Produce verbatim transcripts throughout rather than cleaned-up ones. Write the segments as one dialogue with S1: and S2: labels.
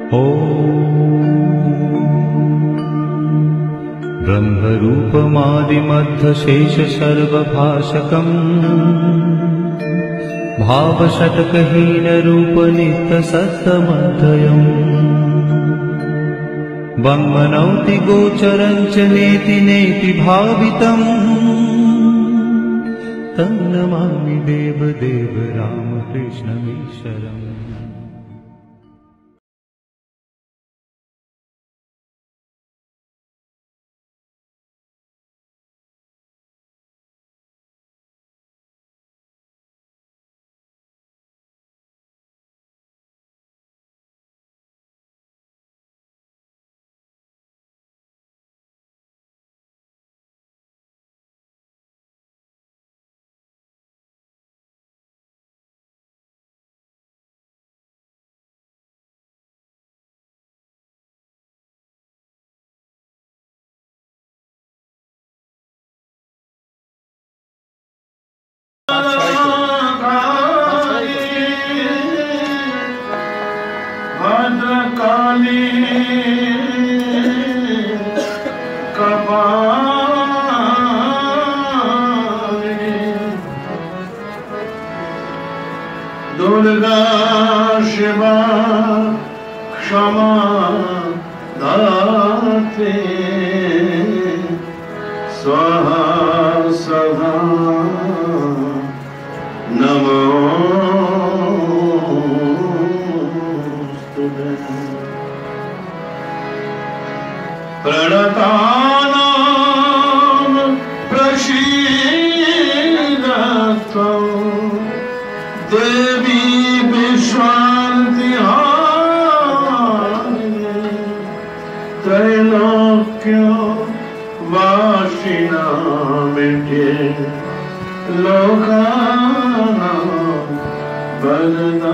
S1: ब्रह्मरूपमादिमध्यशेषसर्वभाषकम् भावषट्कहीनरूपनित्यसत्तमध्ययम् वङ्मनौति गोचरं च नेति नेति भावितम् तन्नमामि देवदेव रामकृष्णमीश्वरम्।
S2: भद्रकाली कपालिनी दुर्गा शिवा क्षमा दात्री स्वाहा सदा नमो प्रणतानां प्रसीदत्वं देवी विश्वान्तिहारिणी त्रैलोक्यवासिनामिते लोकानां वरदा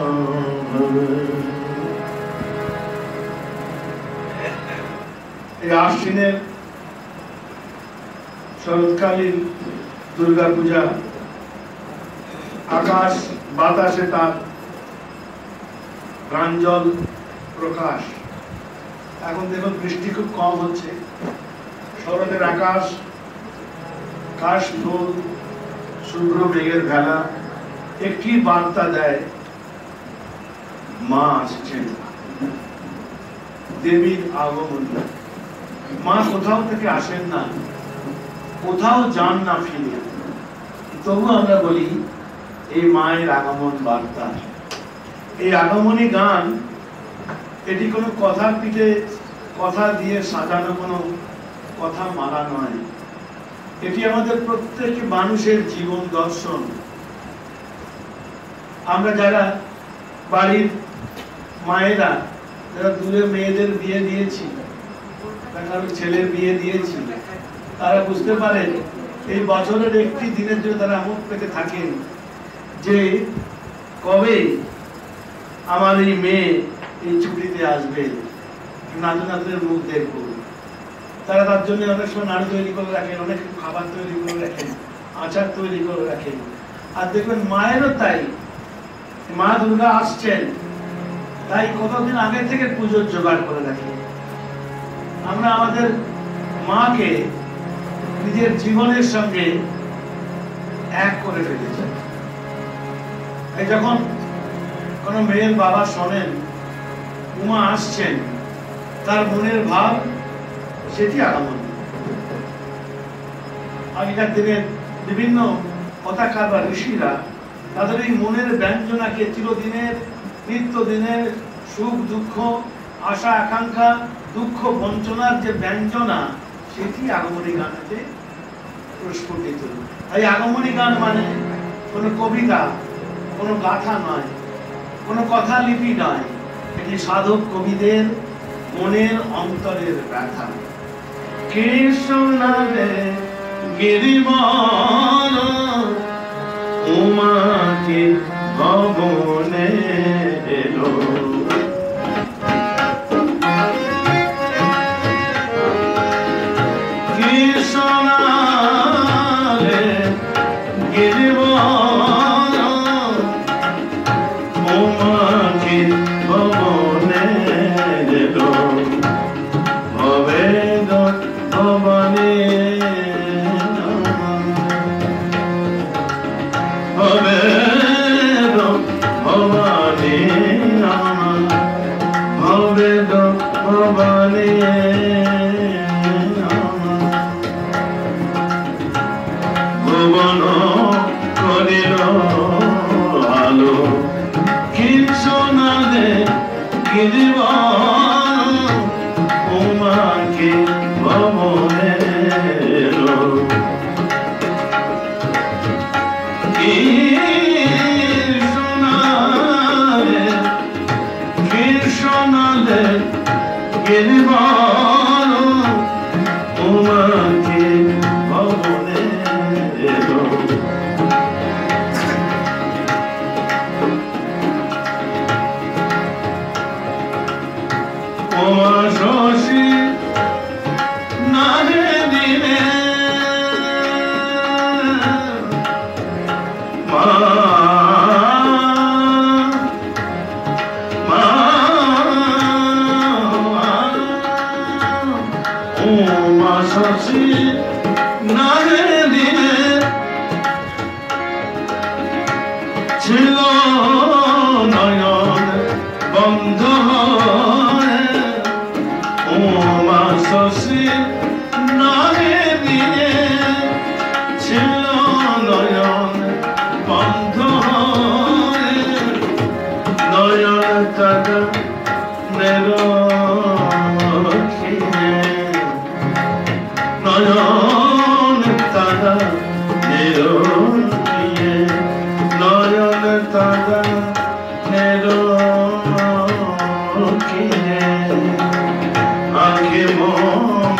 S2: आश्विनेर शरৎकालीन दुर्गा पूजा आकाश बातासे तार प्रांजल प्रकाश। এখন দেখুন বৃষ্টি খুব কম হচ্ছে, শরতের আকাশ কাশফুল শুভ্র মেঘের ভেলা একটি বার্তা দেয়, মা আসছেন, দেবীর আগমন। মা কোথাও থেকে আসেন না, কোথাও যান না ফিরে, তবু আমরা বলি এই মায়ের আগমন বার্তা। এই আগমনী গান এটি কোনো কথার পিঠে কথা দিয়ে সাজানো কোনো কথা মালা নয়, এটি আমাদের প্রত্যেক মানুষের জীবন দর্শন। আমরা যারা বাড়ির মায়েরা যারা দূরে মেয়েদের বিয়ে দিয়েছি, কারো ছেলের বিয়ে দিয়েছি, তারা বুঝতে পারেন এই বছরের একটি দিনের জন্য তারা মুখ পেতে থাকেন যে কবে আমার এই মেয়ে এই ছুটিতে আসবে, নাতু নাতনের মুখ দেখবো। তারা তার জন্য অনেক সময় নাড়ু তৈরি করে রাখেন, অনেক খাবার তৈরি করে রাখেন, আচার তৈরি করে রাখেন। আর দেখবেন মায়েরও তাই, মা দুর্গা আসছেন তাই কতদিন আগে থেকে পুজোর জোগাড় করে রাখি। আমরা আমাদের মাকে নিজের জীবনের সঙ্গে এক করে ফেলেছি। এই যখন কোনো মেয়ের বাবা শোনেন উমা আসছেন, তার মনের ভাব সেটি আগমন। আগেকার দিনের বিভিন্ন কথাকার বা ঋষিরা তাদের এই মনের ব্যঞ্জনাকে চিরদিনের নিত্যদিনের সুখ দুঃখ আশা আকাঙ্ক্ষা দুঃখ বঞ্চনার যে ব্যঞ্জনা সেটি আগমনী গানেতে প্রস্ফুটিত। তাই আগমনী গান মানে কোনো কবিতা, কোনো গাথা নয়, কোনো কথা লিপি নয়, এটি সাধক কবিদের মনের অন্তরের ব্যথা। কৃষ্ণরে গিরিবর উমাকে ভবনে এলো, কৃষ্ণরে গিরিবর উমাকে ভবনে গিরিবল তোমাকে ভবনে এলো ওমা শশী নাহে দিনে মা মা ওমা শশী নাহে দিনে ছিল নয়ন বন্ধ ওমা শশী নাহে দিনে ছিল নয়ন বন্ধ নয়ন তারা নিরখিনে নয়ন তারা নিরখিনে নয়ন তারা নিরখিনে আখি মম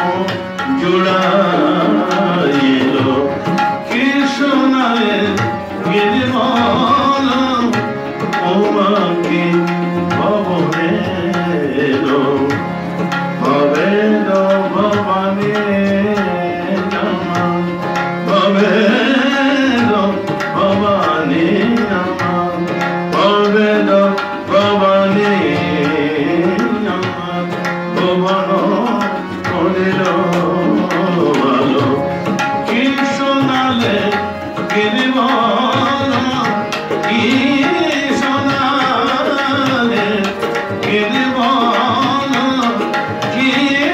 S2: জুড়াইল কি শোনায় গিরিবল ওমাকে ভবনে এলো ভবে ভবানী নামা ভবে ভবানী নামা ভবে ভবানী নামা ভুবন করিল ভালো কি শোনালে গিরিবল কি শোনালে গিরিবল কি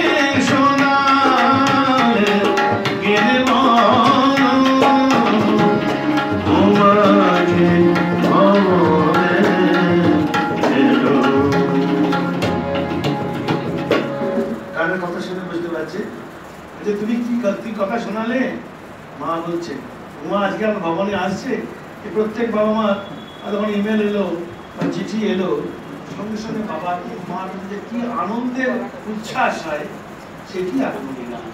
S2: শোনালে গিরিবল তোমাকে ভবনে এলো কানের কথা শুনে বুঝতে পারছি যে তুমি কি তুই কথা শোনালে মা বলছে মা আজকে আমার ভবনে আসছে এই প্রত্যেক বাবা মা যখন ইমেল এলো বা চিঠি এলো সঙ্গে সঙ্গে বাবা মার যে কি আনন্দের উচ্ছ্বাস হয় সেটি আর বলি না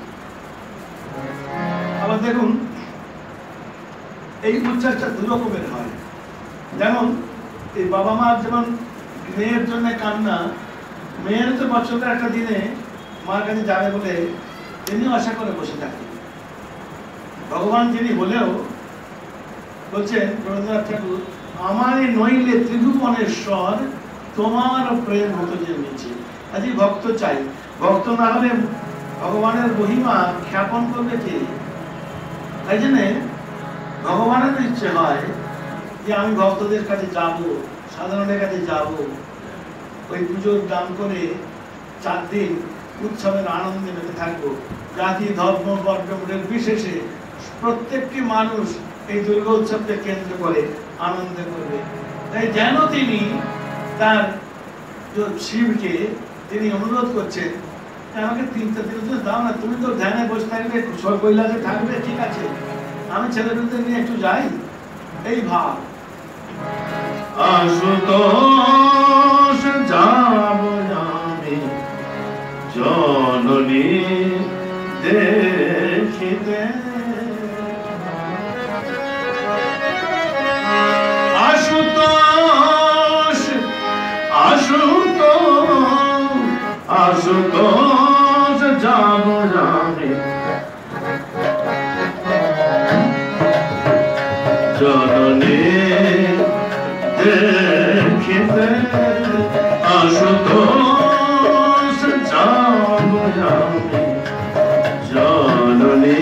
S2: আবার দেখুন এই উচ্ছ্বাসটা দু রকমের হয় যেমন এই বাবা মার যেমন মেয়ের জন্য কান্না মেয়ের তো বছরের একটা দিনে মার কাছে যাবে বলে তিনিও আশা করে বসে থাকেন ভগবান যিনি হলেও বলছেন রবীন্দ্রনাথ ঠাকুর আমারই নইলে ত্রিভুবনেশ্বর তোমার প্রেম হতো যে নিচে আজই ভক্ত চাই ভক্ত না হলে ভগবানের মহিমা খ্যাপন করবে কে তাই জন্য ভগবানের ইচ্ছে হয় যে আমি ভক্তদের কাছে যাব সাধারণের কাছে যাব ওই পুজোর দান করে চার দিন উৎসবের আনন্দে মেতে থাকবো জাতি ধর্ম বর্ণ বিশেষে প্রত্যেকটি মানুষ এই দুর্গা উৎসবকে কেন্দ্র করে আনন্দ করবে তাই যেন তিনি তার শিবকে তিনি অনুরোধ করছেন আমাকে তিনটা দিন দাও না তুমি তো ধ্যানে বসে থাকবে কৈলাসে থাকবে ঠিক আছে আমি ছেলেমেয়েদের নিয়ে একটু যাই এই ভাব আশুতোষ যাব আমি জননী দেখিতে আশুতোষ আশুতোষ আশুতোষ যাব আমি জননী দেখিতে আশুতোষ যাব আমি জননী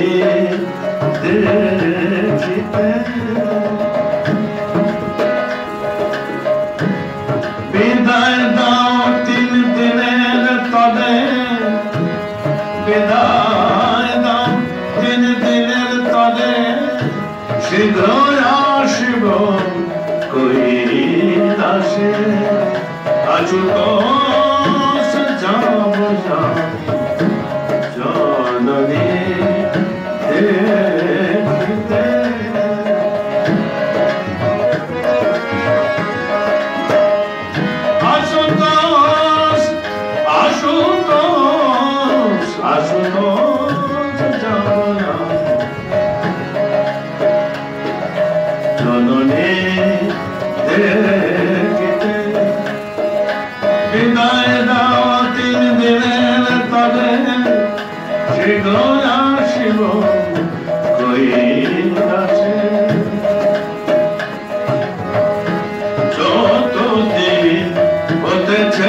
S2: দেখিতে বিদায় দাও তিন দিনের তবে বিদায় দাও তিন দিনের তবে শীঘ্র আসিব কৈলাসে আশুতোষ যাব জননী দেখিতে আশুতোষ আশুতোষ শীঘ্র আসিব কৈলাসে। যতদিন হতেছে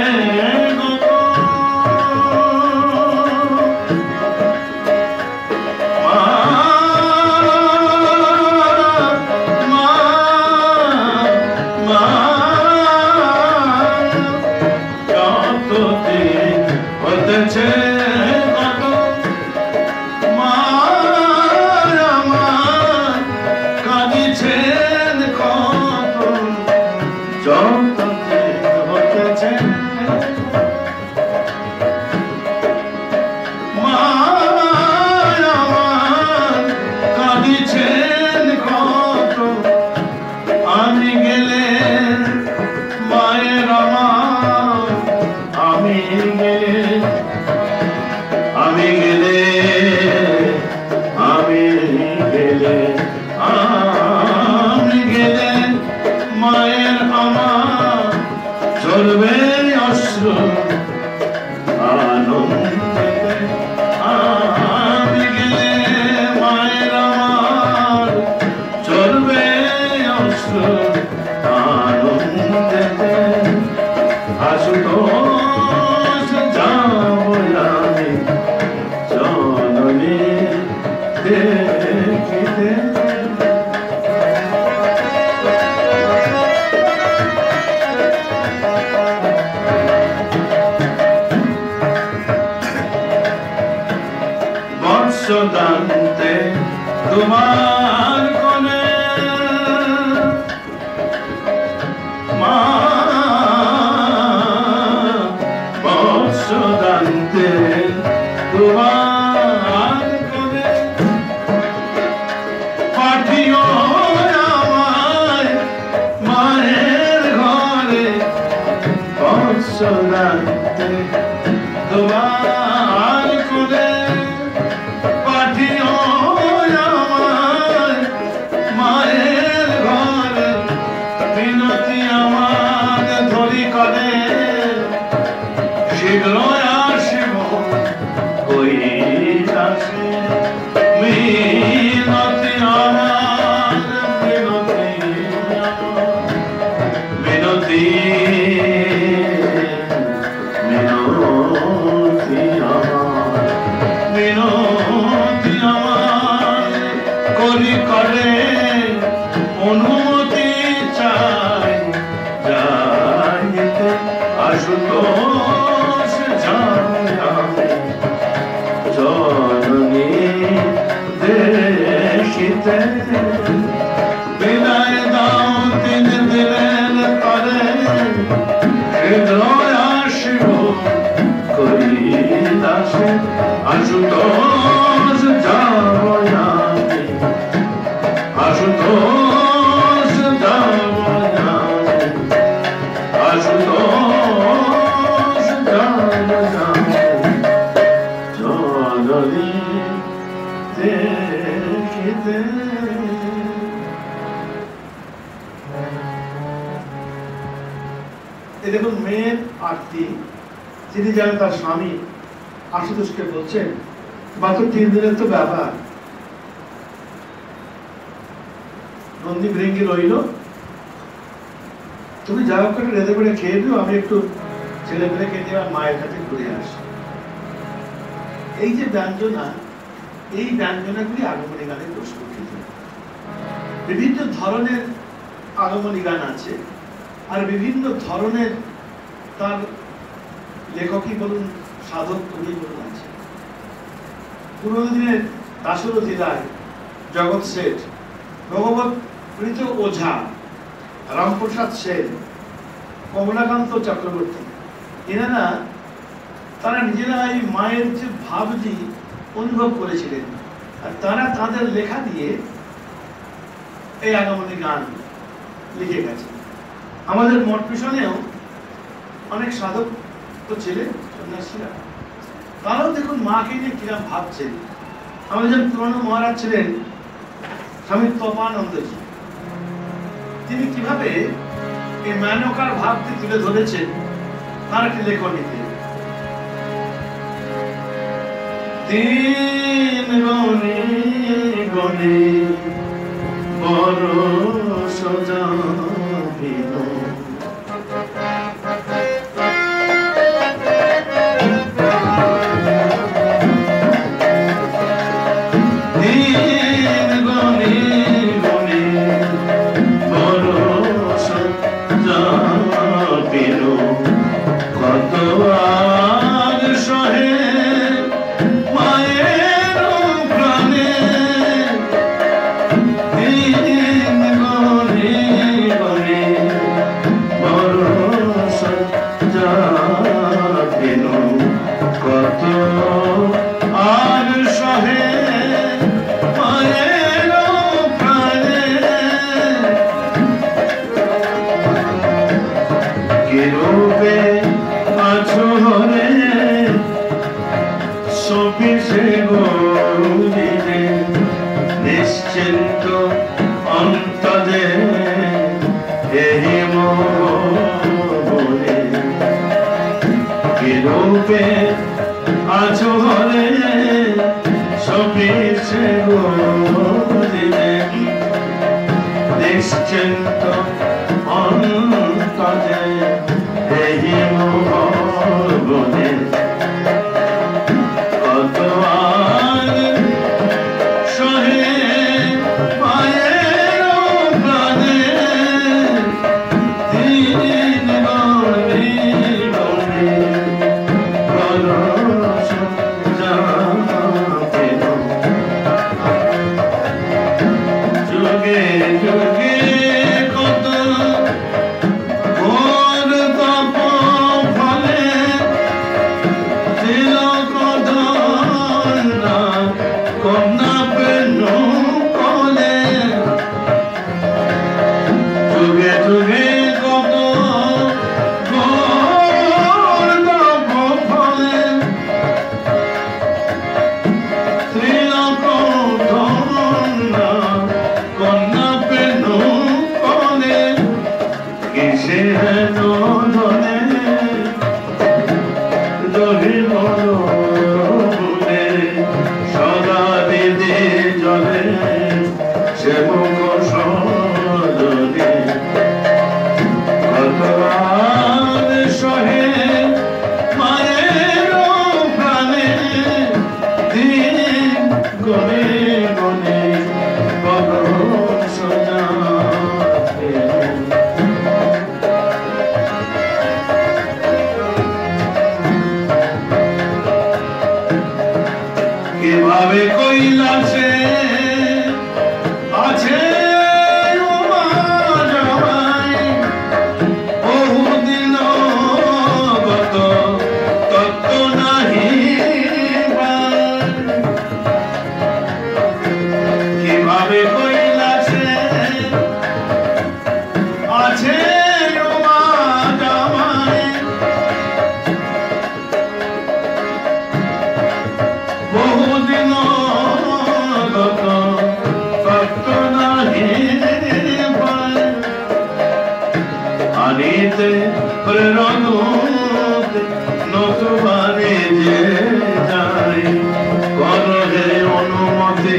S2: বৎসদান্তে তোমার কোলে মা, বৎসদান্তে তোমার কোলে পাঠিও আমায় মায়ের ঘরে। বৎসদান্তে তোমার কোলে পাঠিও আমায় মায়ের ঘরে। বিনতি আমার ধরি করে শীঘ্র আসিব কৈলাসে। মিনতি আমার মিনতি মিনতি মিনতি আমার মিনতি আমার করি করে অনুমতি চাই যাইতে। আশুতোষ জানি আমি জননী দেখিতে। বিদায় দাও তিন দিনের তরে শীঘ্র আসিব কৈলাসে। আশুতোষ যাব আমি আশুতোষ যাব আমি আশুতোষ যাব আমি জননী দেখিতে। এই দেখুন মেয়ের আরতি, যিনি জানেন তার স্বামী আশুতোষকে বলছেন মাত্র তিন দিনের তো ব্যাপার, নন্দী ভৃঙ্গি রইল, তুমি যা হোক করে রেঁধে করে খেয়ে দিও, আমি একটু ছেলে পেলে খেয়ে দিয়ে মায়ের কাছে ঘুরে আসি। এই যে ব্যঞ্জনা, এই ব্যঞ্জনাগুলি আগমনী গানে প্রস্ফুটিত। বিভিন্ন ধরনের আগমনী গান আছে, আর বিভিন্ন ধরনের তার লেখকই বলুন সাধক কবি বলুন আছে। পুরোনো দিনের দাশরথী রায়, জগৎ শেঠ, ভগবত প্রীত ওঝা, রামপ্রসাদ সেন, কমলাকান্ত চক্রবর্তী, এনারা তারা নিজেরা এই মায়ের যে ভাবটি অনুভব করেছিলেন, আর তারা তাদের লেখা দিয়ে এই আগমনী গান লিখে গেছে। আমাদের মঠ মিশনেও অনেক সাধক তো ছিলেন, সন্ন্যাসীরা, তারাও দেখুন মাকে নিয়ে কিরম ভাবছেন। আমাদের যেমন পুরনো মহারাজ ছিলেন স্বামী তপানন্দজি, তিনি কিভাবে এই মেনকার ভাবটি তুলে ধরেছেন তার একটি লেখনীতে। দিন গনে গনে বড় সজাবিল দিন গনে গনে বড় সজাবিল কত আর সহে মায়ের প্রাণে দিন গনে গনে বড় সজাবিল কত আর সহে মায়ের প্রাণে কে রূপে আছো হরে সপিসে গৌরীরে নিশ্চিন্ত অন্তরে এই মোহনে কে রূপে আছো হরে সপিসে গৌরীরে নিশ্চিন্ত অন্তরে এই মোহনে কত আর সহে মায়ের প্রাণে দিন গনে গনে বড় সজাবিল যুগে যুগে কত ঘোর তপ ফলে কন্যা পেনু কলে যুগে যুগে কত ঘোর তপ ফলে শ্রীলোক ধন্যা কন্যা পেনু কলে কিসে হেন ধনে জহি মনে সদা দিদি জলে সে মুখ সজনে কত আর সহে মায়ের প্রাণে দিন গনে গনে বড় সজাবিল কিভাবে কৈলাসে আছে উমা জামাই বহুদিন গত তত্ত্ব নাহি পায়। কিভাবে কৈলাসে আছে উমা জামাই বহুদিন গত তত্ত্ব নাহি পায়। আনিতে প্রেরণতে নতুবারে যে যায় করহে অনুমতি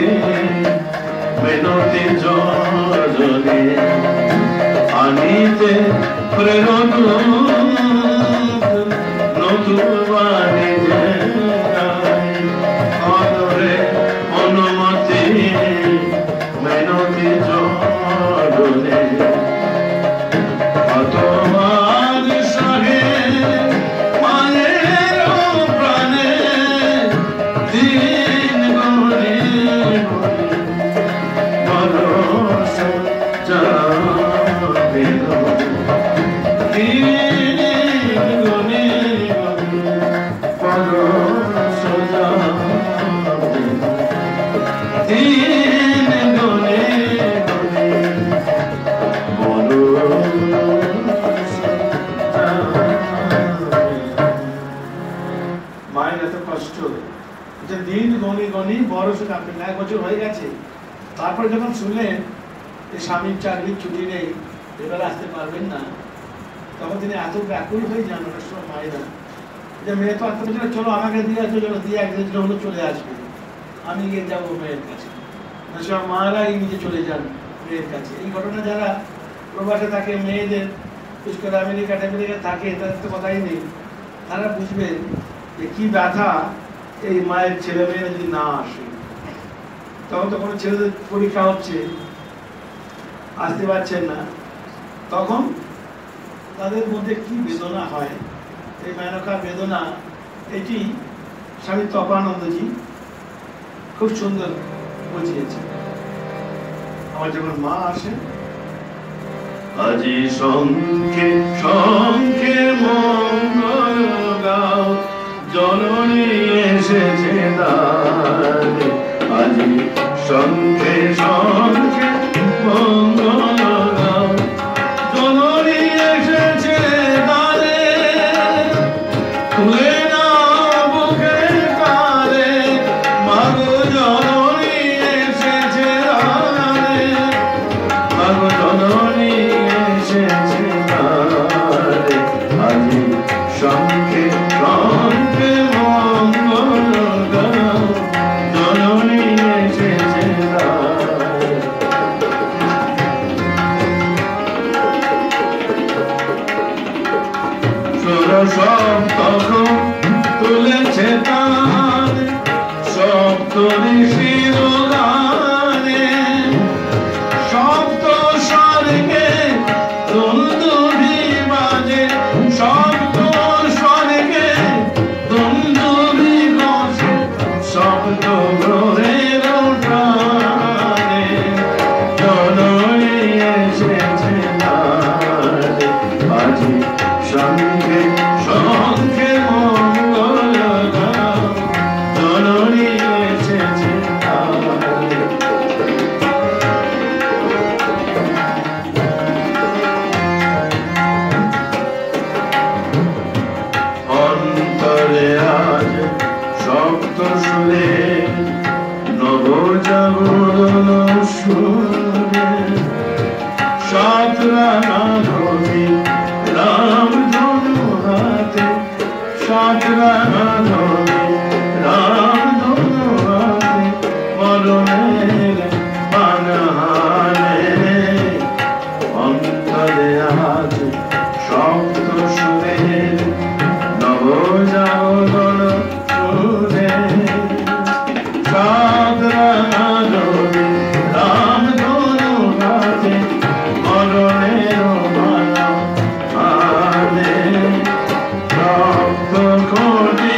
S2: মিনতি জনে আনিতে প্রেরণতে নতুবারে যে যায় করহে অনুমতি মিনতি জনে তোমার সহে মায়ের প্রাণে দিন গনে গনে বড় সজাবিল দিন গনে গনে বড় সজাবিল দিন গনে গনে বড় মায়ের এত কষ্ট যে দিন গনি গনি বড় সজাবিল এক বছর হয়ে গেছে। তারপরে যখন শুনলেন যে স্বামীর চাকরির ছুটি নেই, এবার আসতে পারবেন না, তখন তিনি এত ব্যাকুল হয়ে যান অনেক সময় মায়েরা যে মেয়ে তো আত্মীয় বলছিল চলো আমাকে দিয়ে আসো, চলো দিয়ে একদিন হলো চলে আসবে, আমি গিয়ে যাবো মেয়ের কাছে। সব মারাই নিজে চলে যান মেয়ের কাছে। এই ঘটনা যারা প্রবাসে থাকে, মেয়েদের বিশেষ করে আমেরিকা টামেরিকা থাকে, তাদের তো কথাই নেই, তারা বুঝবেন যে কি ব্যথা এই মায়ের ছেলে মেয়েরা যদি না আসে। তখন তো কোনো ছেলেদের পরীক্ষা হচ্ছে, আসতে পারছেন না, তখন তাদের মধ্যে কি বেদনা হয়, এই মেনকা বেদনা, এটি স্বামী তপানন্দজি খুব সুন্দর বুঝিয়েছে। আমার যখন মা আসে, আজি শঙ্খে শঙ্খে মঙ্গল গাও, জননী এসেছে দ্বারে, আজি শঙ্খে শঙ্খে মঙ্গল গাও, জননী এসেছে দ্বারে, তুলে নাও বুকের তারে, মাগো জননী এসেছে দ্বারে, মাগো জননী এসেছে দ্বারে, আজি শঙ্খে শঙ্খে মঙ্গল গাও, জননী এসেছে দ্বারে। সপ্তক তুলেছে তার, সপ্ত ঋষির গানে, সপ্ত স্বর্গে দুন্দুভি বাজে, সপ্ত স্বর্গে দুন্দুভি বাজে, সপ্ত গ্রহের প্রাণে, জননী এসেছে দ্বারে, আজি শঙ্খে শঙ্খে মঙ্গল গাও, জননী এসেছে দ্বারে। অন্তরে আজ সপ্ত সুরে নব জাগরণ সুরে, সাত রাঙাধবি রাম ধনু হাতে, সাত রাঙাধবি রাম ধনু হাতে, মরণের বানহানে, অন্তরে আজ সপ্ত সুরের নব জাগরণ সুরে, সাত রাঙাধবি রাম ধনু হাতে, মরণের বানহানে, সপ্ত কোটি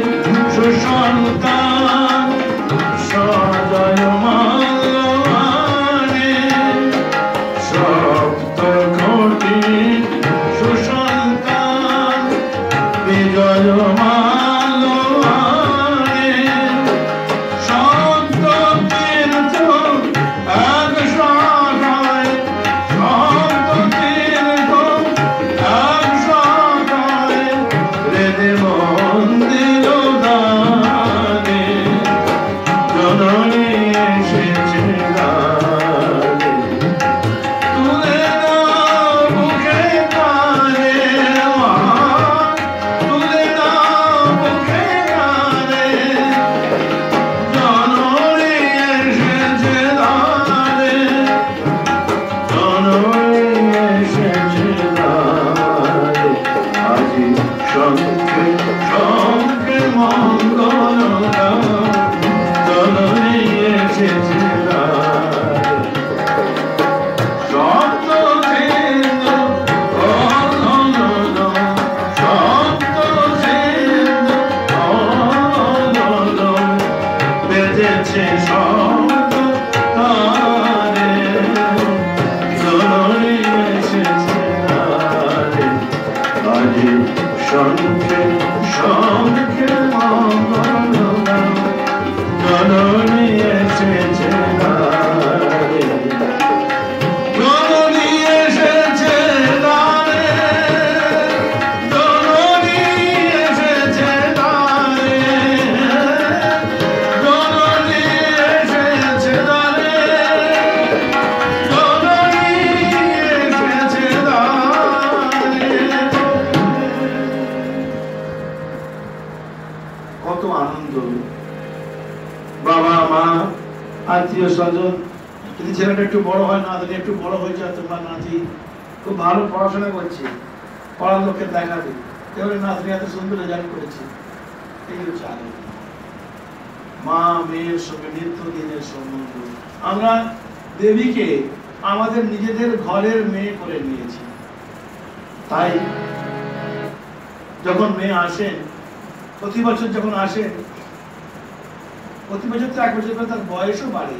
S2: সুসন্তান সজয় মাল্যবানে, সপ্ত কোটি সুসন্তান বিজয় মাল্যবানে, সপ্ত তীর্থ এক শাখায়, সপ্ত তীর্থ এক শাখায়, হৃদে মন্দির দানে, জননী এসেছে দ্বারে, তুলে নাও বুকে তারে, মা তুলে নাও বুকে তারে, জননী এসেছে দ্বারে, জননী এসেছে দ্বারে, আজি শঙ্খে শঙ্খে মঙ্গল গাও, জননী এসেছে দ্বারে। সপ্ত সিন্ধু অনন্ত, সপ্ত সিন্ধু অনন্ত, বেজেছে শব্দ তারে, জননী এসেছে দ্বারে, আজি শঙ্খে শঙ্খে মঙ্গল গাও, জননী এসেছে দ্বারে, জননী এসেছে দ্বারে, জননী এসেছে দ্বারে, জননী এসেছে দ্বারে, জননী এসেছে দ্বারে। আনন্দ। বাবা মা আত্মীয় স্বজন, যদি ছেলেটা একটু বড় হয়, না যদি একটু বড় হয়ে যায়, তোমার নাতি খুব ভালো পড়াশোনা করছে, পড়ার লোককে দেখাবে এবারে নাতনি এত সুন্দর রেজাল্ট করেছে, এই হচ্ছে আনন্দ। মা মেয়ের সঙ্গে নিত্য দিনের সম্বন্ধ। আমরা দেবীকে আমাদের নিজেদের ঘরের মেয়ে করে নিয়েছি। তাই যখন মেয়ে আসেন, প্রতি বছর যখন আসেন, প্রতি বছর তো এক বছর পর তার বয়সও বাড়ে,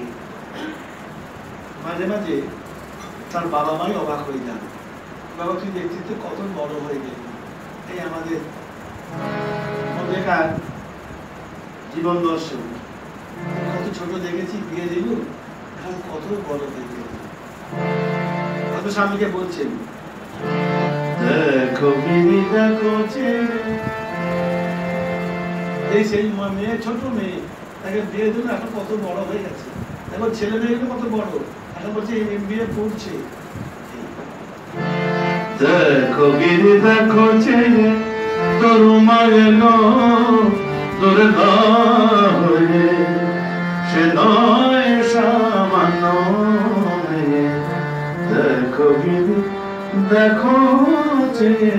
S2: মাঝে মাঝে তার বাবা মাই অবাক হয়ে যান, বাবা তুই দেখছিস তো কত বড় হয়ে গেল। এই আমাদের মধ্যেকার জীবন দর্শন, কত ছোট দেখেছি বিয়ে দিল, এখন কত বড় হয়ে গেল। কত স্বামীকে বলছেন, দেখো বিবি দেখো ছেলে, এই সেই মেয়ে, ছোট মেয়ে, তাকে বিয়ে দিল, এখন কত বড় হয়ে গেছে। এখন ছেলে মেয়েগুলো কত বড়, এখন বলছে এম বি এ পড়ছে। দেখো বিবি দেখো ছেলে, তোর মায়ের তোর হয়ে সে নয় সামান্য মেয়ে। দেখো বিবি দেখো ছেলে,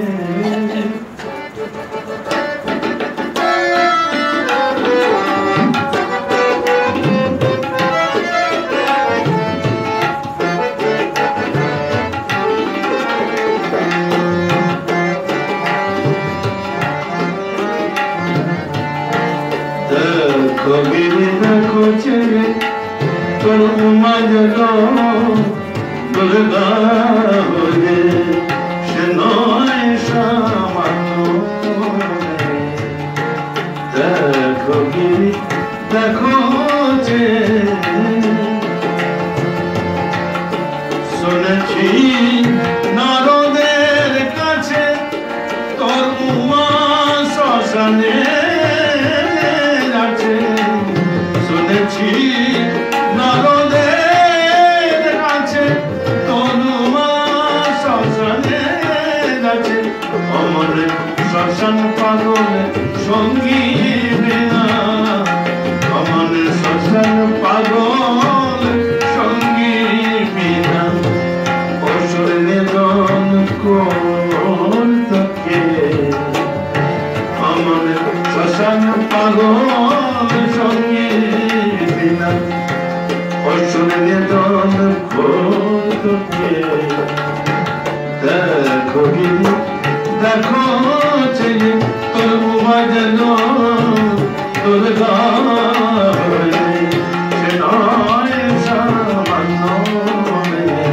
S2: কবিরে দেখো ছেলে তোর মাঝল দুর্গা হয়ে সে নয় সামান্য। দেখো গিরি দেখো শুনেছি নারদের কাছে তোর উমা শ্মশানে শুনেছি নারদের কাছে তনুমা শ্মশানে গেছে। অমর শ্মশান পাগল সঙ্গী বিনা, অমর শ্মশান পাগল সঙ্গী বিনা, অসুর নিধন কোন থাকে। অমর শ্মশান পাগল সঙ্গী বিনা, অসুর নিধন কোথকে। দেখো গিরি দেখো ছেলে তোর উমা যেন তোর গায়ে সে নয় সামান্য মেয়ে।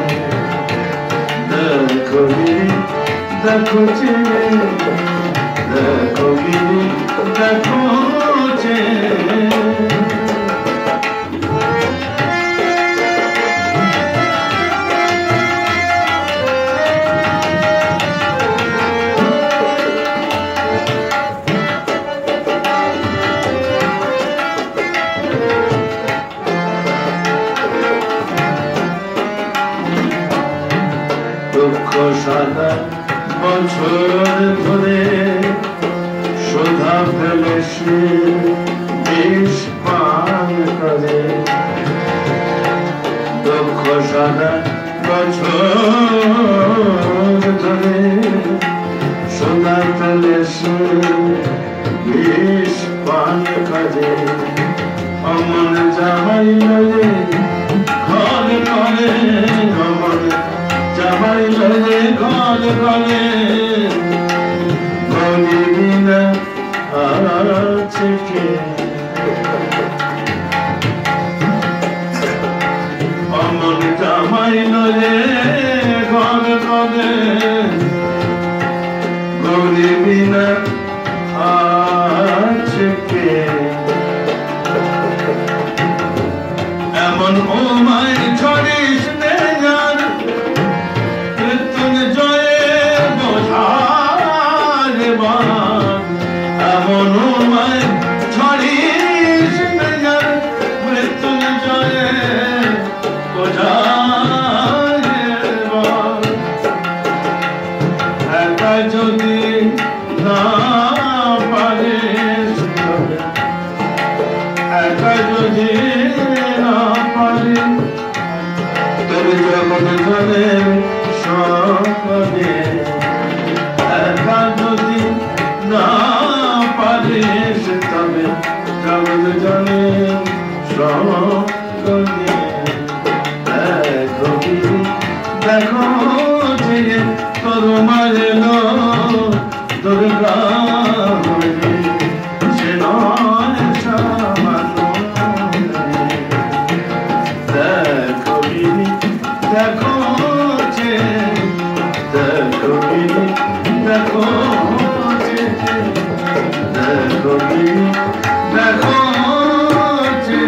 S2: দেখো গিরি দেখো ছেলে, দেখো গিরি দেখো ছেলে। দুঃখ সাদা বছর ধরে শোধা ফেলে সে বিষ পান করে। দুঃখ সাদা বছর ধরে শোধা ফেলে সে বিষ পান করে। অমন জামাই লয়ে ঘর করে, অমন জামাই লয়ে ঘর করে, গলি বিনা আছে কে। অমন জামাই লয়ে ঘর করে, গলি বিনা আছে কে। এমন ওমাই ছড়িস নে যার মৃত্যুঞ্জয়ে বোঝার বান। এমন ওমাই ছড়িস নে যার মৃত্যুঞ্জয়ে বোঝার বান। একা যদি না পারিস জনে সকলে একা যদি না পারিস তবে জগৎ জনে সকলে দেখো যে তোর মারেল দুর্গা সে নয় সামান্য দেখো দেখো যে দেখো দেখো যে দেখো দেখো যে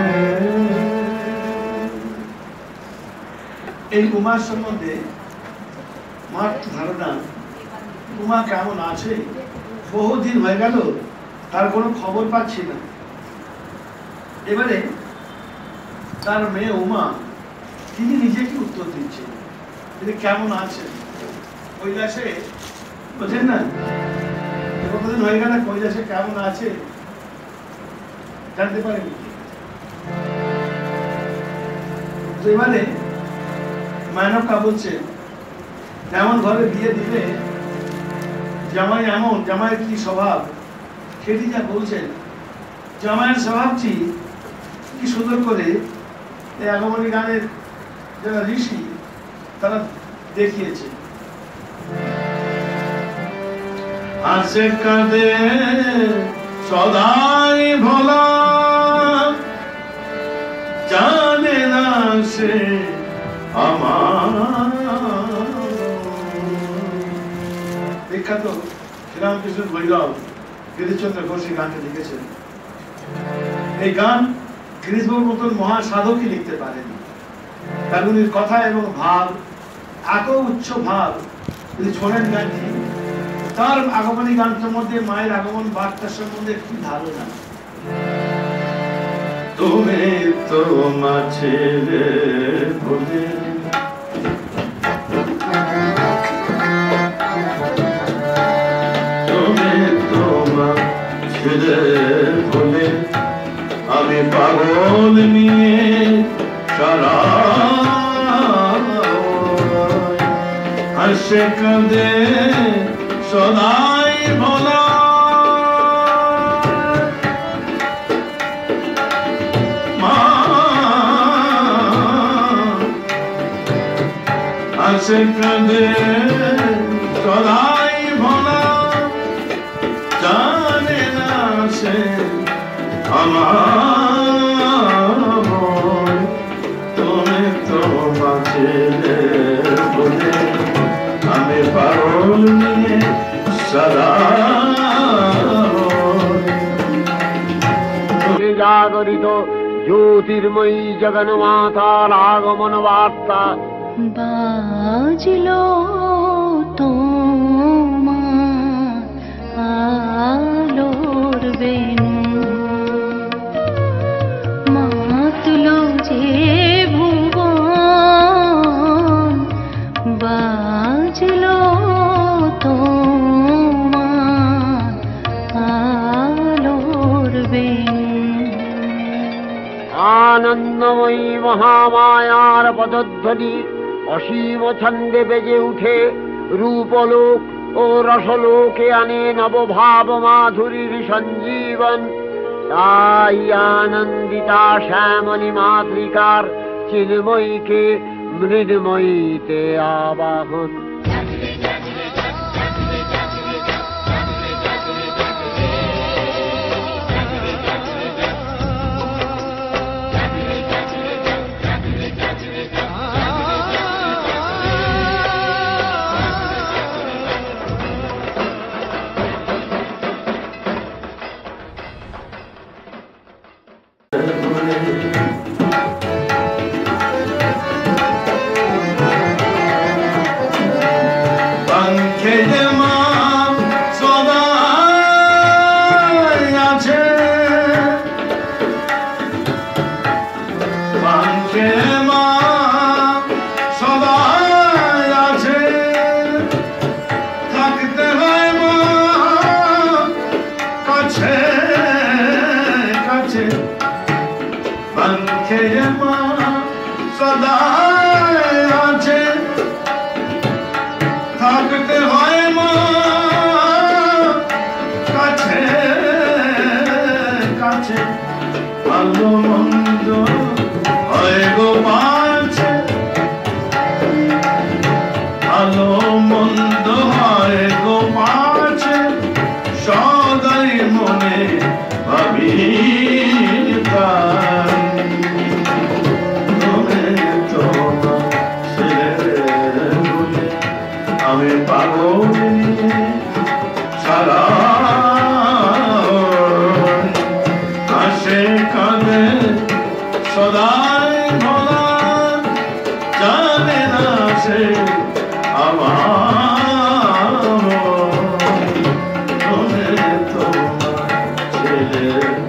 S2: এই উমার সম্বন্ধে মার ধারণা উমা কেমন আছে বহুদিন হয়ে গেল তার কোনো খবর পাচ্ছি না। এবারে তার মেয়ে উমা তিনি নিজেকে উত্তর দিচ্ছেন তিনি কেমন আছেন। কৈলাসে বোঝেন না কতদিন হয়ে গেল কৈলাসে কেমন আছে জানতে পারেন। তো এবারে মানবকা বলছে যেমন ঘরে বিয়ে দিলে জামাই এমন জামাইয়ের কি স্বভাব সেটি যা বলছেন জামাইয়ের স্বভাবটি কি সুন্দর করে এই আগমনী গানের যারা ঋষি তারা দেখিয়েছে। আসে কাঁদে সদাই ভোলা জানে না সে আমার বিখ্যাত শ্রীরামকৃষ্ণ ভৈরব গিরিশচন্দ্র ঘোষ এই গানটি লিখেছেন। এই গান গিরিশবাবুর মতন মহাসাধকই লিখতে পারেন কারণ এর কথা এবং ভাব এত উচ্চ ভাব যদি শোনেন গানটি তার আগমনী গানটার মধ্যে মায়ের আগমন বার্তার সম্বন্ধে কি ধারণা। তুমি তো মাঝে বলে তুমি তো মাঝে বলে আমি পাগল নিয়ে সারা হাসে কাঁদে সদাই ভোলা হাসে কাঁদে সদাই ভোলা জানে না সে আমার তুমি তো বাঁচলে বলে আমি পাগল নিয়ে সদা
S3: জাগরিত জ্যোতির্ময়ী জগন্মাতার আগমন বার্তা
S4: বাজলো তোমার আলোর বেনু মাতলো যে ভুবন বাজলো তোমার আলোর বেনু
S3: আনন্দময়ী মহামায়ার পদধ্বনি অসীম ছন্দে বেজে উঠে রূপলোক ও রসলোকে আনে নবভাব মাধুরীর সঞ্জীবন। তাই আনন্দিতা শ্যামলী মাতৃকার চিন্ময়ীকে মৃন্ময়ীতে আবাহন।
S2: সদা কাছে থাকতে হয় মা, কাছে কাছে ভালো মন্দ হয় গো পাছে, ভালো মন্দ হয় গো পাছে, সদাই মনে ভাবি তাই। আমি পাগল নিয়ে সারা আসে কাঁদে সদাই ভোলা, জানে না সে আমার মনে তোমার ছেলে।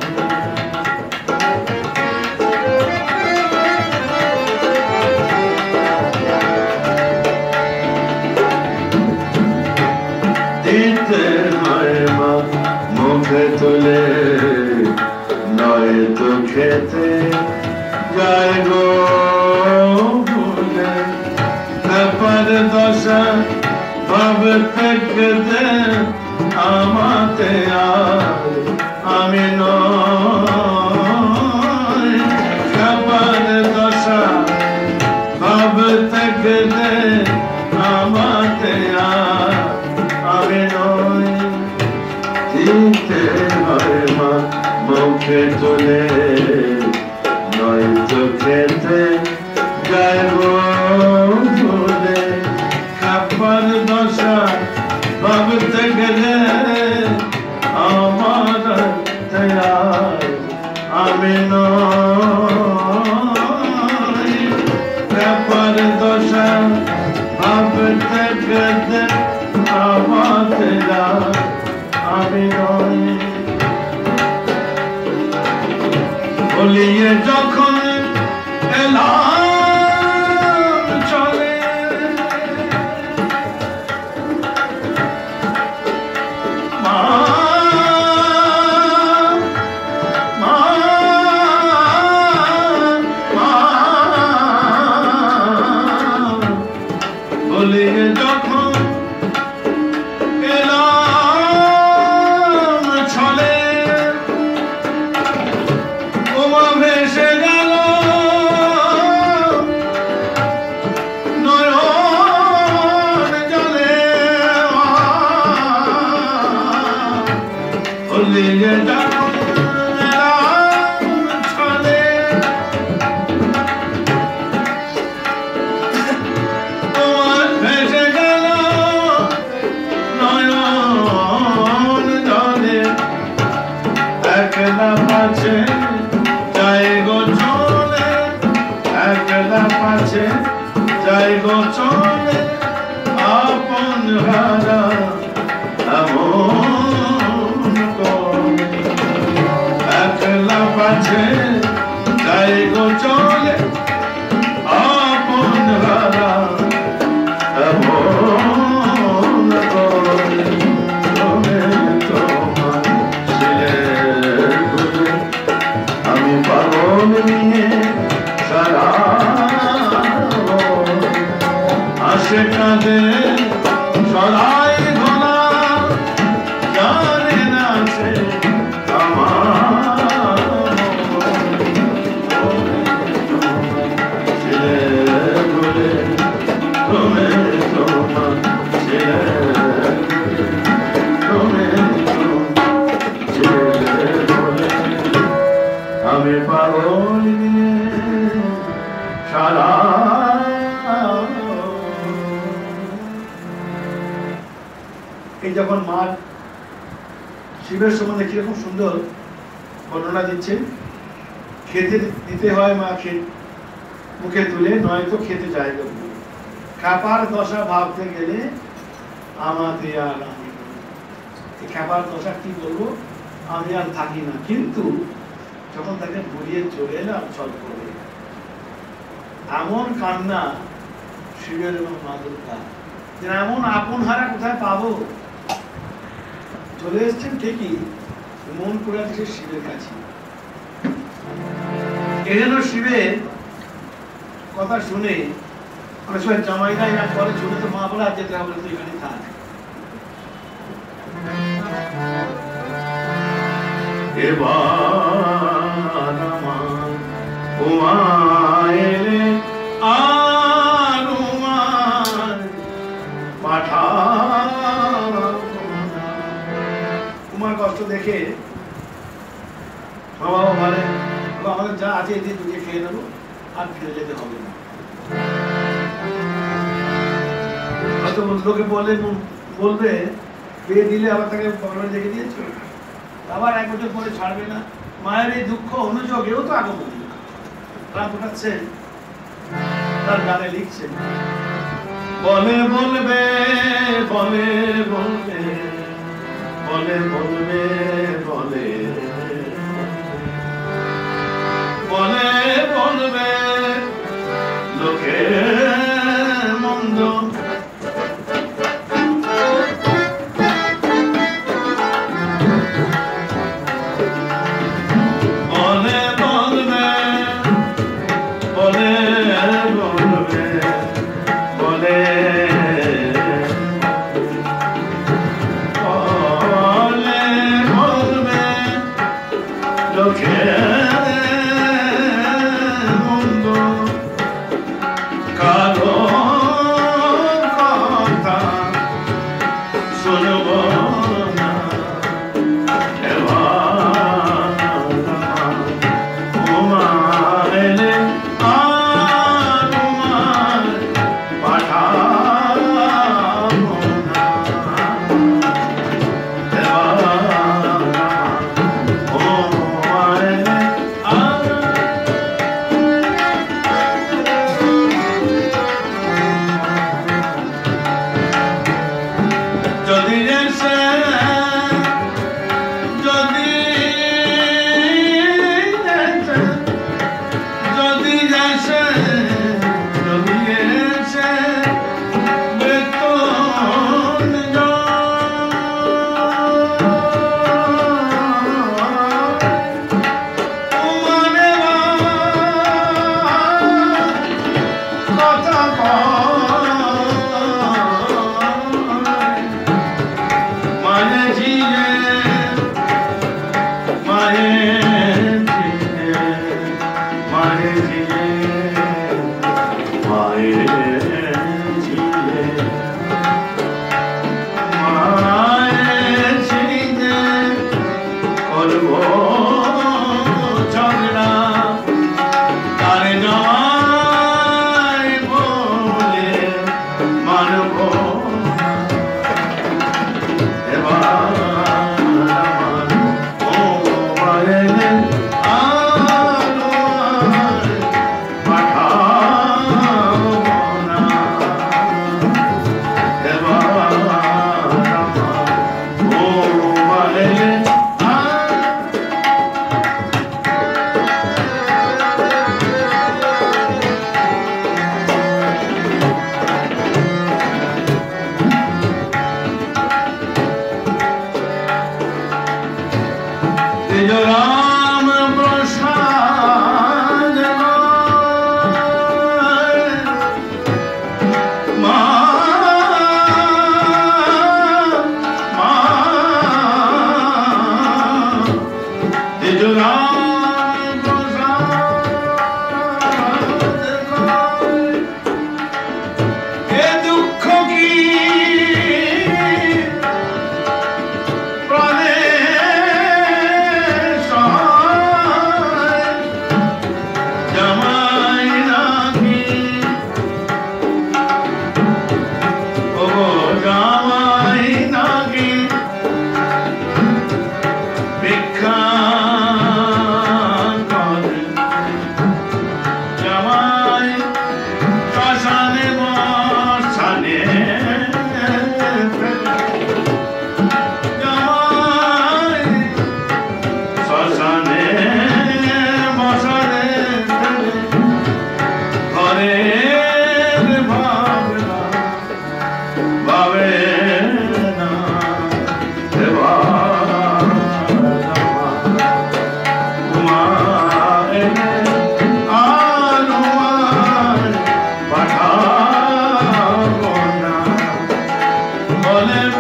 S2: দিতে হয় মা মুখে তুলে, নয় তো খেতে যায় গো ভুলে, ব্যাপার দশা ভাবতে খেতে আমাতে আর আমি নয়, ব্যাপার দশা ভাবতে খেতে আমাতে আর আমি নয়। দিতে হয় মা মুখে তুলে, নয় তো খেতে যাইব ভুলে, খাবার দশা ভাবতে গেলে আমার তৈয়ার আমি নয়, খাবার দশা ভাবতে গেলে আমার তৈয়ার আমি নয়। বলিয়ে যখন এলাম চলে, মা মা মা বলিয়ে যখন এলাম ছলে, ওমা ভেসে গেল নয়ন জলে, বলিয়ে যখন এলাম ছলে, ওমা ভেসে গেল নয়ন জলে, একলা পাছে যাই গো চলে, একলা পাছে যাই গো চলে, আপন হারা এমন করে, একলা পাছে যাই গো চলে, আপন হারা এমন করে। তোমার ছেলে আমি পাগল নিয়ে সারা আসে কাঁদে সদাই ভোলা, জানে না সে আমার ছেলে বলে, তুমি তোমার ছেলে, তুমি ছেলে বলে আমি পাগল নিয়ে সারা। এই যখন মা শিবের সম্বন্ধে কিরকম সুন্দর বর্ণনা দিচ্ছে, খেতে দিতে হয় মা মুখে তুলে, নয়তো খেতে চাইবে, খাবার দশা ভাবতে গেলে আমাতে আর আমি, খাবার দশা কি বলবো, আমি আর থাকি না। কিন্তু যখন তাকে ভুলিয়ে চলে এলাম ছল করে, এমন কান্না শিবের এবং মা দুর্গা, এমন আপন হারা কোথায় পাবো, চলে এসছেন ঠিকই, মন করে আছে শিবের কাছে। এজন্য শিবের কথা শুনে অনেক সময় জামাইরা এরা করে ছুটে তো মা বলে আর যেতে হবে তুই এখানে থাক। এবার আমার ঘুমাইলে আনুমান পাঠা তোমার কষ্ট দেখে মা বাবা বলে আমাদের যা আছে এদিকে দুটো খেয়ে নেবো আর ফিরে যেতে হবে না। হয়তো লোকে বলে বলবে বিয়ে দিলে আবার তাকে বাংলা দেখে দিয়েছো, আবার এক বছর পরে ছাড়বে না। মায়ের এই দুঃখ অনুযোগেও তো আগমনী প্রাণ ফোটাচ্ছেন, তার গানে লিখছেন বলে বলবে বলে বলবে বলে বলবে বলে বলে বলবে লোকে মন্দ বলে বলবে বলে বলবে বলে বলে বলবে লোকে মন্দ কারো কথা শুনব না। যদি এসে যদি এসে যদি এসে যদি এসে বেতন তোমারে কথা মানে জিয়ে মানে জিয়ে মানে জিয়ে মানে জিয়ে মানে জিয়ে করব ঝগড়া তারে নয় বলে মানব রাম প্রসাদ মা মা তেজ রাম প্রসাদ এ দুঃখ কি প্রাণে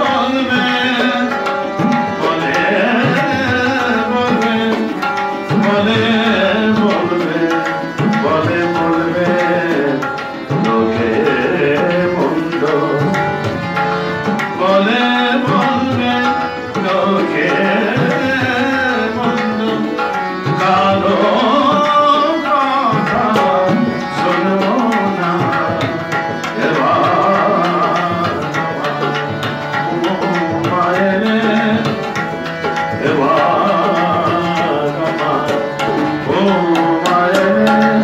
S2: বলবে বলে বলবে বলে বলবে বলে বলবে লোকে মন্দ বলে বলবে লোকে মন্দ কারো কথা শুনবো না এবার মায়ের এবার ও মায়ের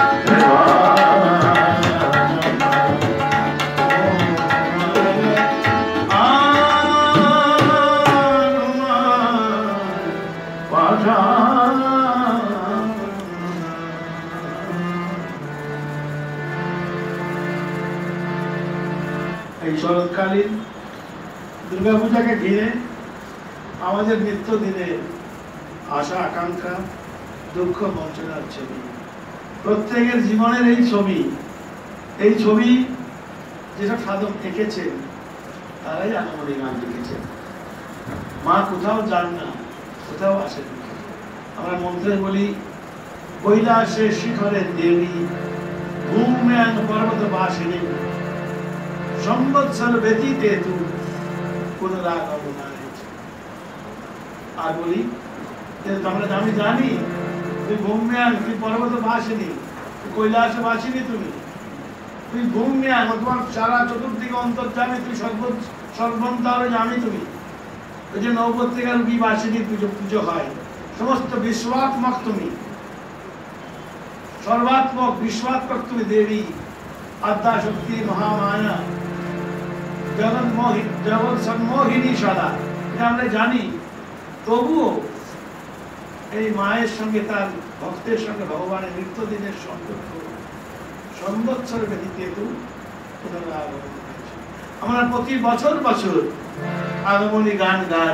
S2: এই শরৎকালীন দুর্গাপূজাকে ঘিরে আমাদের নিত্য দিনে আশা আকাঙ্ক্ষা দুঃখ বঞ্চনার ছবি, প্রত্যেকের জীবনের এই ছবি এই ছবি যেসব সাধক এঁকেছেন তারাই আনমনি গান লিখেছেন। মা কোথাও যান না, কোথাও আসেন না। আমরা মন্ত্রে বলি কৈলাসে শিখরে দেবী ভূম্যান পর্বত বাসিনী সম্বৎসর ব্যতীতে তু পুনরাগম নারী। আর বলি আমরা আমি জানি তুই ভূম্যান, তুই পর্বত বাসিনী, তুই কৈলাসে বাসিনী, তুমি তুই ভূম্যান, তোমার সারা চতুর্দিকে অন্তর্যামী, তুই সর্ব সর্বন্তরে জানি তুমি। ওই যে নবপত্রিকার বিবাসিনী পুজো পুজো হয়, সমস্ত বিশ্বয়াত্মক তুমি, সর্বাত্মক বিশ্বয়াত্মক তুমি দেবী, আদ্যা শক্তি মহামায়া, জগৎ মোহি জগৎ সম্মোহিনী সদা। এটা আমরা জানি, তবুও এই মায়ের সঙ্গে তার ভক্তের সঙ্গে ভগবানের নিত্যদিনের সম্পর্ক সম্বৎসর ব্যতীতে তো পুনরাগমন। আমরা প্রতি বছর বছর আগমনী গান গাই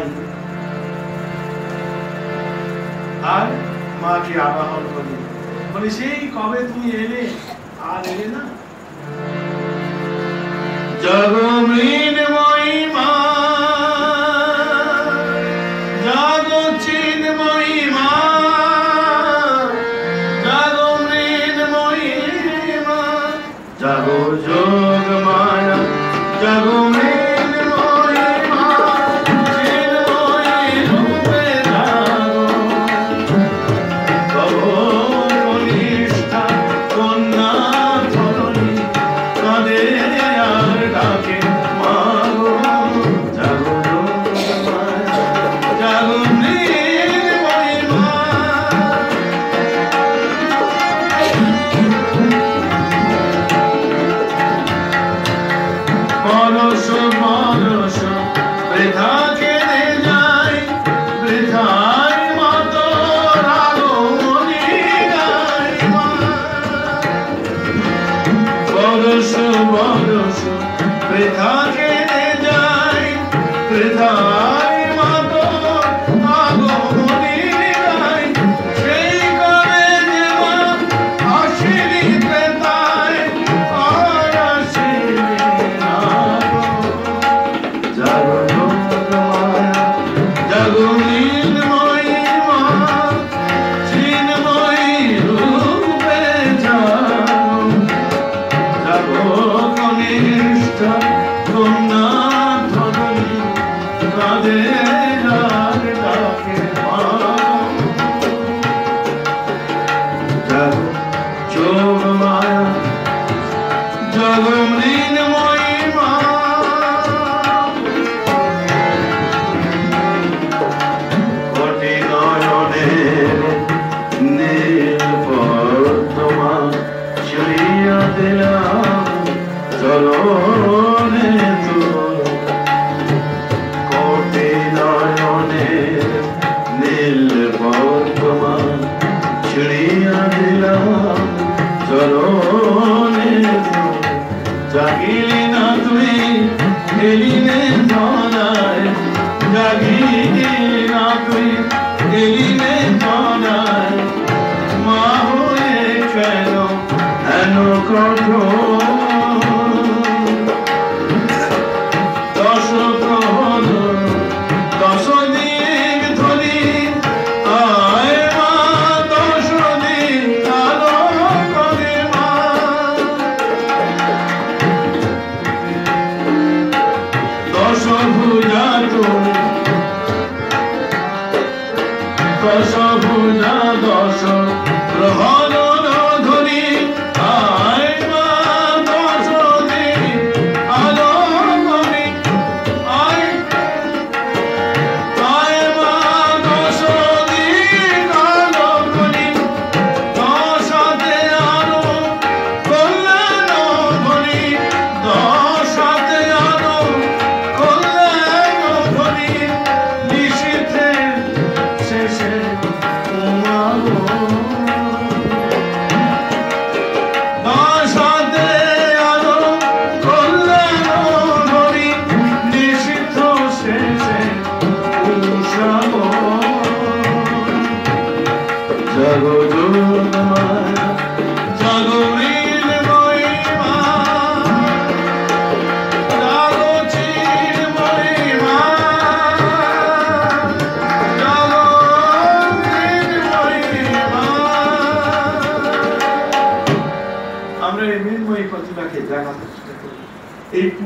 S2: আর মাকে আবাহন করি, বলি সেই কবে তুমি এলে, আর এলে না। জগমৃন্ময়ী মা, জগচিন্ময়ী মা, জগমৃন্ময়ী মা, জগ যোগ মায়া, জগমৃন্ময়ী মা, চিন্ময়ী রূপে জাগো, কবো কনিষ্ঠা কন্যা ধরণী কাঁদে আর ডাকে মাগো, জাগো যোগ মায়া, জগমৃন্ময়ী মা। পরশ পরশ বৃথা কেঁদে যায়, বৃথায় মত রাগমণি গায় মা। পরশ পরশ বৃথা কেঁদে যায়, বৃথায় মত রাগমণি গায়। সেই কবে যে মা আসিনি প্রেতায়, আর আসিনি না গো। জাগো যোগ মায়া, জগমৃন্ময়ী মা, চিন্ময়ী রূপে জাগো, জাগো কনিষ্ঠা কন্যা ধরণী কাঁদে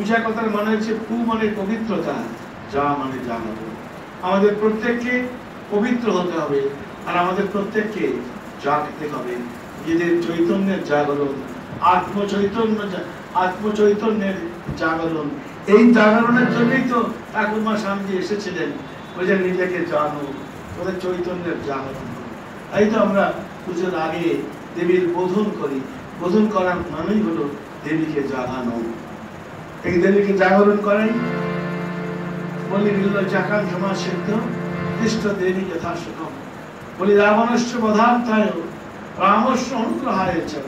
S2: পূজা কথার মানে হচ্ছে পু মানে পবিত্রতা, যা মানে জাগরণ। আমাদের প্রত্যেককে পবিত্র হতে হবে, আর আমাদের প্রত্যেককে জাগতে হবে। নিজেদের চৈতন্যের জাগরণ, আত্ম চৈতন্য, আত্ম চৈতন্যের জাগরণ। এই জাগরণের জন্যই তো ঠাকুরমা স্বামীজি এসেছিলেন, ওই যে নিজেকে জানো, ওদের চৈতন্যের জাগরণ। তাই তো আমরা পুজোর আগে দেবীর বোধন করি। বোধন করার মানেই হলো দেবীকে জাগানো। এই দেবীকে জাগরণ করাই বলি বিল্ল চাকান সমাজ সিদ্ধ কৃষ্ণ দেবী যথাসুখম। বলি রাবণস্য বধার্থায় রামস্য অনুগ্রহায় চ।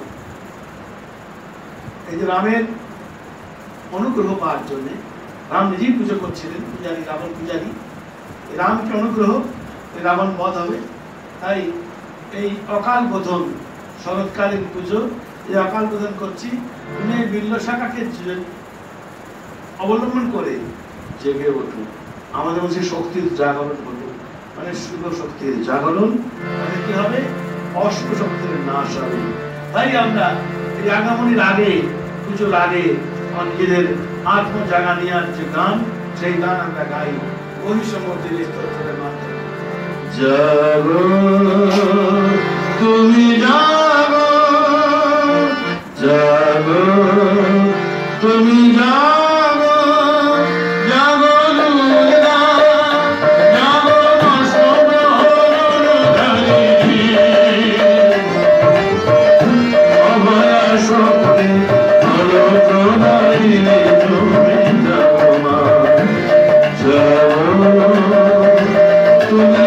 S2: এই যে রামের অনুগ্রহ পাওয়ার জন্য রাম নিজেই পুজো করছিলেন, পূজারী রাবণ পূজারী। রামকে অনুগ্রহ, রাবণ বধ হবে। তাই এই অকাল বোধন, শরৎকালীন পুজো, এই অকাল বোধন করছি। তুমি এই বিল্ল শাখাকে অবলম্বন করে জেগে ওঠো, আমাদের মধ্যে শক্তির জাগরণ হলো, মানে শুভ শক্তির জাগরণ। তাহলে কি হবে? অশুভ শক্তির নাশ হবে। তাই আমরা এই আগামনীর আগে, পুজোর আগে নিজেদের আত্ম জাগানিয়ার যে গান, সেই গান আমরা গাই বহিঃসম্মতির স্তোত্রের মাধ্যমে।
S1: জাগো তুমি জাগো, জাগো তুমি জাগো, জাগো দুর্গা, জাগো দশগ্রহণধারিণী, অভয়া শক্তি ফলপ্রদায়িনী তুমি জাগো মা, জাগো তুমি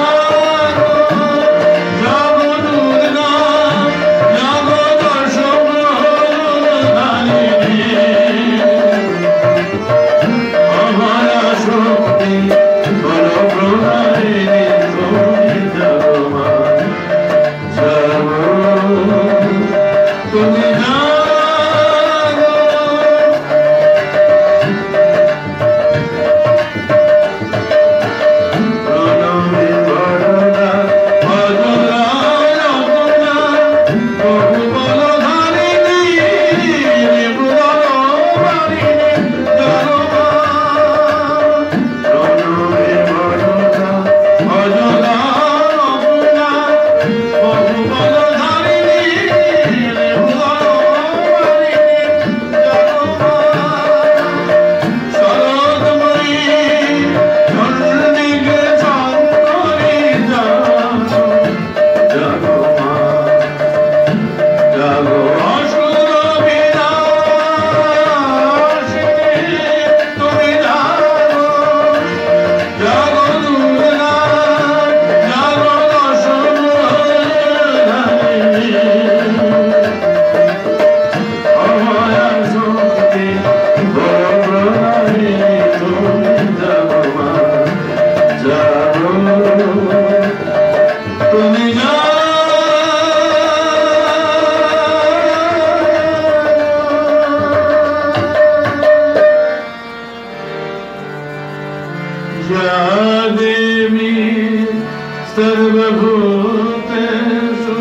S1: सर्वभूतेषु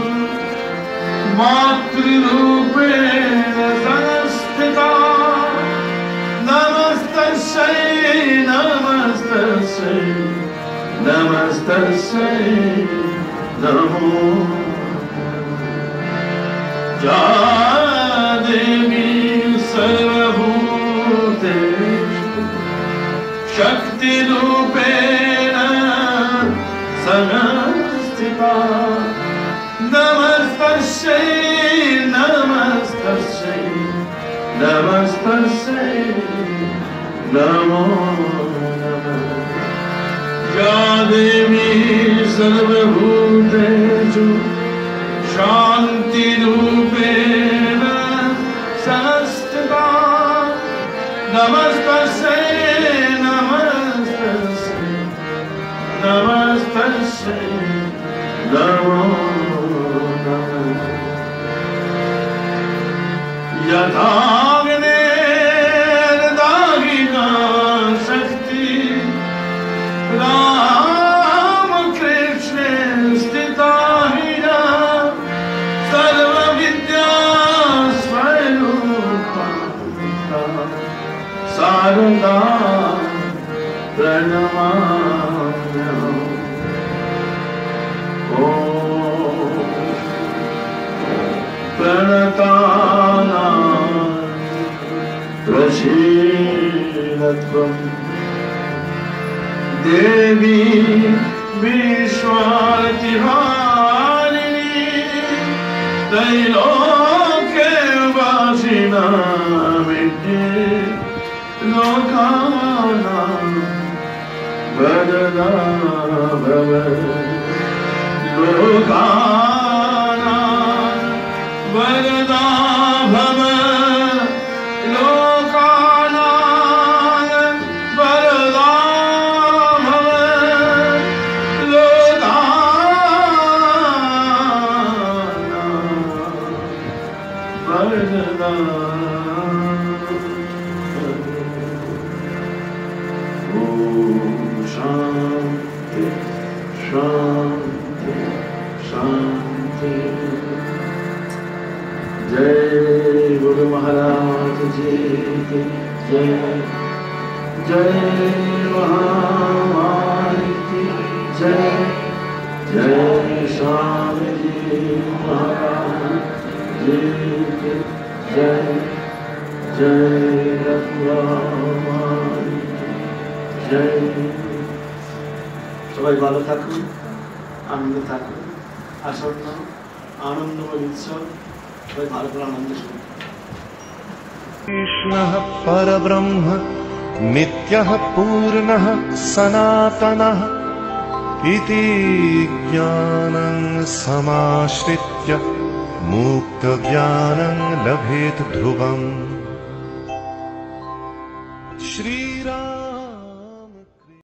S1: मातृरूपेण संस्थिता, नमस्तस्यै नमस्तस्यै नमस्तस्यै नमो। या देवी सर्वभूतेषु शक्तिरूपेण संस्थिता, नमस्तस्यै नमस्तस्यै नमस्तस्यै नमो नमः। या देवी सर्वभूतेषु शान्तिरूपेण संस्थिता, नमस्तस्यै नमस्तस्यै नमस्तस्यै नमो नमः। यथाग्नेर्दाहिका शक्ति रामकृष्णे स्थिता हि नमाम्यहम्। ॐ प्रणतानां प्रसीदत्वं देवी विश्वातिहारिणी त्रैलोक्यवासिनामिति लोकानां वरदा भव। लोकानां वरदा भव। लोकानां वरदा भव। लोकानां वरदा शांति शांति शांति। जय गुरु महाराज जी की जय। जय महामाई की जय। जय स्वामी जी महाराज जी की जय। जय रघुरामाई जय। সবাই ভালো থাকুন, আনন্দ থাকুন। আসন্ন আনন্দময় উৎসব সবাই ভালো করে আনন্দ শুনুন।
S5: कृष्णः परब्रह्म नित्यः पूर्णः सनातनः इति ज्ञानं समाश्रित्य मुक्तज्ञानं लभेत ध्रुवम्।